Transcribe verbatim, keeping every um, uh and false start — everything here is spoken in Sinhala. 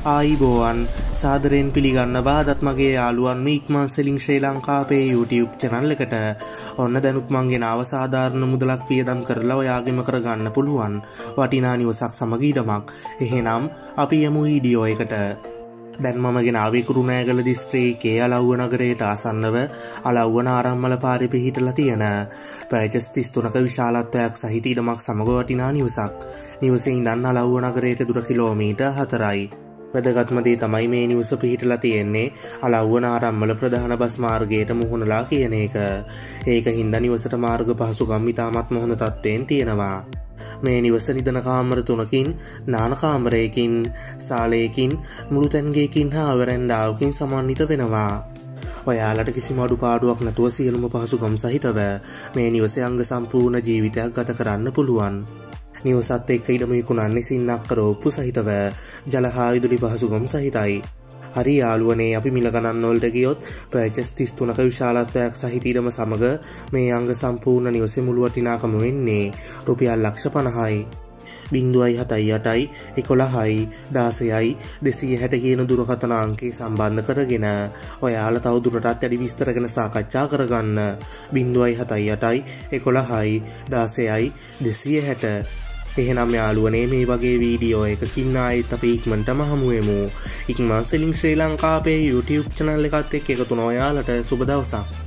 ආයිබෝවන් සාදරයෙන් පිළිගන්නවා අදත් මගේ යාළුවන් ikman.lk අපේ YouTube channel එකට. ඔන්න දැනුත් මං ගෙනාව සාධාරණ මුදලක් වියදම් කරලා ඔයාගෙම කරගන්න පුළුවන් වටිනා නිවසක් සමග ඉඩමක්. එහෙනම් අපි යමු වීඩියෝ එකට. දැන් මම ගෙනාවේ කුරුණෑගල දිස්ත්‍රික්කයේ අලව්ව නගරයට ආසන්නව අලව්වන ආරම්මල පාරේ පිහිටලා තියෙන පැචස් තිස් තුනක විශාලත්වයක් සහිත ඉඩමක් සමග වටිනා නිවසක්. නිවසේ ඉඳන් අලව්ව නගරයට දුර කිලෝමීටර් හතරයි. වැදගත්ම දේ තමයි මේ නිවස පිහිටලා තියෙන්නේ අලව්වන ආරම්මල ප්‍රධාන බස් මාර්ගයට මුහුණලා කියන එක. ඒක හින්දා නිවසට මාර්ග පහසුකම් ඉතාමත්ම හොඳ තත්ත්වයෙන් තියෙනවා. මේ නිවස නිදන කාමර තුනකින් නාන කාමරයකින් සාලයකින් මුළු තැන්ගයකින් හා වරැන්ඩාවකින් සමන්විත වෙනවා. ඔයාලට කිසිම අඩුපාඩුවක් නැතුව සියලුම පහසුකම් සහිතව මේ නිවසේ අංග සම්පූර්ණ ජීවිතයක් ගත කරන්න පුළුවන්. නිවසත් එක්ක ඉඩම විකුණන්නේ සින්නක්ක රෝප්පු සහිතව ජල හා විදුලි පහසුකම් සහිතයි. හරි යාළුවනේ, අපි මිල ගණන් වලට ගියොත් පැචස් තිස් තුනක විශාලත්වයක් සහිත ඉඩම සමග මේ අංග සම්පූර්ණ නිවසේ මුළු වටිනාකම වෙන්නේ රුපියල් ලක්ෂ පනහයි. බිංදුවයි හතයි අටයි එකොළහයි දාසයයි දෙසිය හැට කියන දුරකථන අංකේ සම්බන්ධ කරගෙන ඔයාලා තව දුරටත් වැඩි විස්තර ගැන සාකච්ඡා කරගන්න. බිංදුවයි හතයි අටයි එකොළහයි දාසයයි දෙසිය හැට. එහෙනම් යාළුවනේ, මේ වගේ වීඩියෝ එකකින් ආයෙත් අපි ඉක්මනටම හමු වෙමු. ikman.lk අපේ YouTube channel එකත් එක්ක එකතු වෙන ඔයාලට සුබ දවසක්.